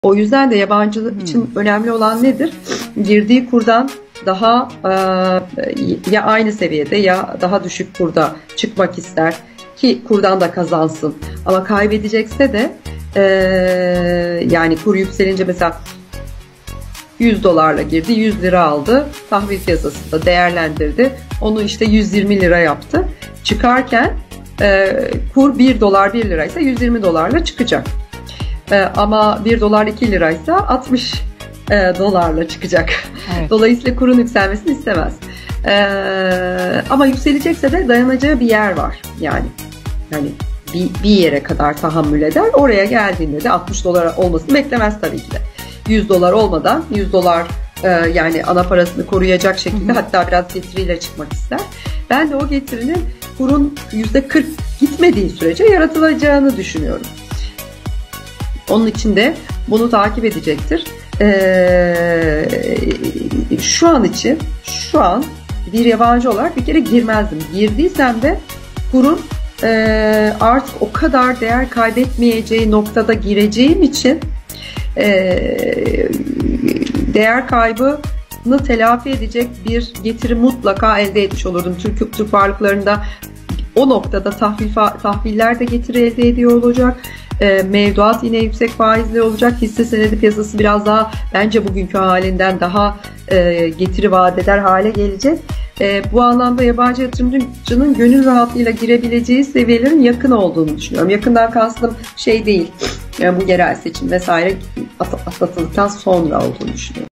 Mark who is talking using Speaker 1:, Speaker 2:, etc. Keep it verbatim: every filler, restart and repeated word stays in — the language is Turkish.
Speaker 1: O yüzden de yabancı
Speaker 2: Hmm.
Speaker 1: için önemli olan nedir? Girdiği kurdan daha e, ya aynı seviyede ya daha düşük kurda çıkmak ister ki kurdan da kazansın. Ama kaybedecekse de e, yani kur yükselince mesela yüz dolarla girdi, yüz lira aldı, tahvil piyasasında değerlendirdi, onu işte yüz yirmi lira yaptı. Çıkarken e, kur bir dolar bir liraysa yüz yirmi dolarla çıkacak. E, ama bir dolar iki liraysa altmış e, dolarla çıkacak.
Speaker 2: Evet.
Speaker 1: Dolayısıyla kurun yükselmesini istemez. E, ama yükselecekse de dayanacağı bir yer var. Yani yani bir, bir yere kadar tahammül eder. Oraya geldiğinde de altmış dolar olmasını beklemez tabii ki de. yüz dolar olmadan yüz dolar e, yani ana parasını koruyacak şekilde, hatta biraz getiriyle çıkmak ister. Ben de o getirinin kurun yüzde kırk gitmediği sürece yaratılacağını düşünüyorum. Onun için de bunu takip edecektir. Ee, şu an için şu an bir yabancı olarak bir kere girmezdim. Girdiysem de kurun e, artık o kadar değer kaybetmeyeceği noktada gireceğim için e, değer kaybını telafi edecek bir getiri mutlaka elde etmiş olurdum. Türk, Türk varlıklarında o noktada tahvil, tahviller de getiri elde ediyor olacak. E, mevduat yine yüksek faizli olacak. Hisse senedi piyasası biraz daha bence bugünkü halinden daha e, getiri vaat eder hale gelecek. E, bu anlamda yabancı yatırımcının gönül rahatlığıyla girebileceği seviyelerin yakın olduğunu düşünüyorum. Yakından kastım şey değil, yani bu yerel seçim vesaire atlatıldıktan sonra olduğunu düşünüyorum.